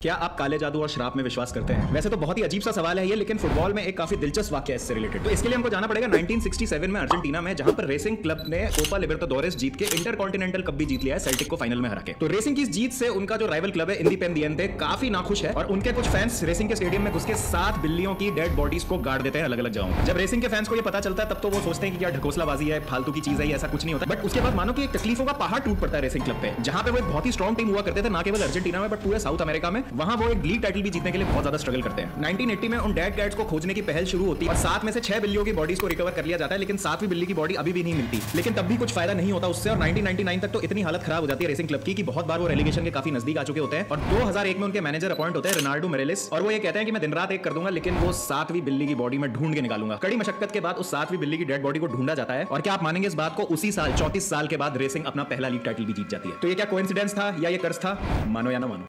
क्या आप काले जादू और श्राप में विश्वास करते हैं? वैसे तो बहुत ही अजीब सा सवाल है ये, लेकिन फुटबॉल में एक काफी दिलचस्प वाक्य है इससे रिलेटेड। तो इसके लिए हमको जाना पड़ेगा 1967 में अर्जेंटीना में, जहां पर रेसिंग क्लब ने कोपा लिबर्टाडोरेस जीत के इंटरकॉन्टिनेंटल कप भी जीत लिया है सेल्टिक को फाइनल में हरा के। तो रेसिंग की इस जीत से उनका जो राइवल क्लब है इंडिपेंडिएंटे काफी नाखुश है और उनके कुछ फैंस रेसिंग के स्टेडियम में घुस के 7 बिल्लियों की डेड बॉडीज को गाड़ देते हैं अलग अलग जगहों। जब रेसिंग के फैंस को ये पता चलता है तब तो वो सोचते हैं कि क्या ढकोसलाबाजी है, फालतू की चीज है, ऐसा कुछ नहीं होता। बट उसके बाद मानो कि एक तकलीफों का पहाड़ टूट पड़ता है रेसिंग क्लब पे, जहां पे वो एक बहुत ही स्ट्रॉन्ग टीम हुआ करते थे, ना केवल अर्जेंटीना में बट पूरे साउथ अमेरिका में। वहां वो एक लीग टाइटल भी जीतने के लिए बहुत ज्यादा स्ट्रगल करते हैं। 1980 में उन डेड कैट्स को खोजने की पहल शुरू होती है और 7 में से 6 बिल्लियों की बॉडीज को रिकवर कर लिया जाता है, लेकिन 7वीं बिल्ली की बॉडी अभी भी नहीं मिलती। लेकिन तब भी कुछ फायदा नहीं होता उससे, और 1999 तक तो इतनी हालत खराब हो जाती है रेसिंग क्लब की कि बहुत बार वो रेलीगेशन के काफी नजदीक आ चुके होते हैं। और 2001 में उनके मैनेजर अपॉइंट होते हैं रिनार्डो मोरेलिस, और वो ये कहते हैं कि मैं दिन रात एक कर दूंगा, लेकिन वो 7वीं बिल्ली की बॉडी में ढूंढ के निकालूंगा। कड़ी मशक्कत के बाद उस 7वीं बिल्ली की डेड बॉडी को ढूंढा जाता है, और क्या आप मानेंगे इस बात को, उसी साल 34 साल के बाद रेसिंग अपना पहला लीग टाइटल भी जीत जाती है। तो ये क्या कोइंसिडेंस था या ये कर्ज था? मानो या ना मानो।